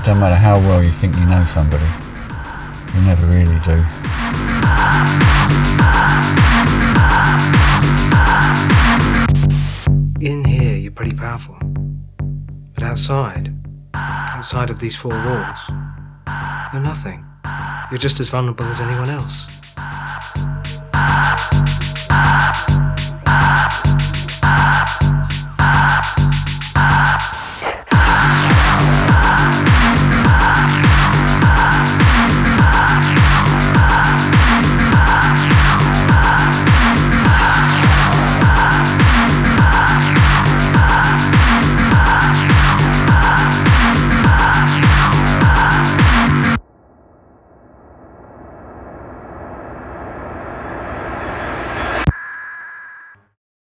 don't matter how well you think you know somebody, you never really do. In here, you're pretty powerful. But outside of these four walls, you're nothing. You're just as vulnerable as anyone else.